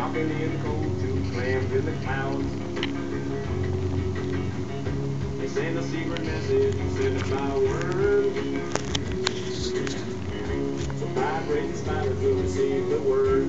Rocking in cold too, clams in the clouds. They send a secret message, send it by word. So vibrating spiders will receive the word.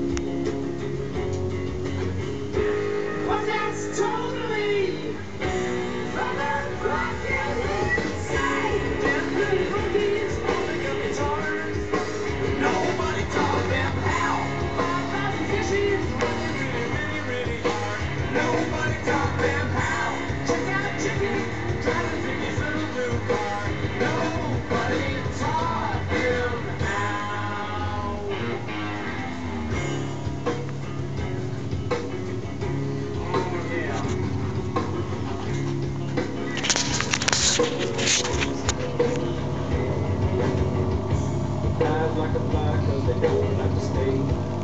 But that's totally motherfucking insane! Them good monkeys holding up guitars. Nobody taught them how. 5,000 fishes running really, really, really hard. Nobody taught them how. Check out a chicken driving through his little blue car. Nobody taught them how. Oh yeah. Flies like a fly 'cause they don't like to stay.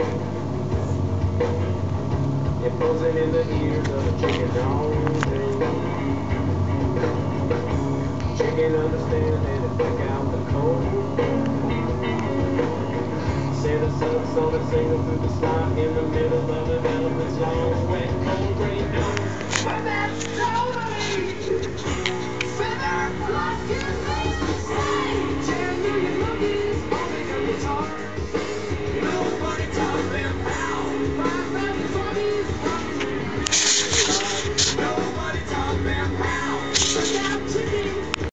They're buzzing in the ears of a chicken all day. Chicken understands and it break out the cold. Set us up, so to single through the sky in the middle of an elephant's long wet cold rain.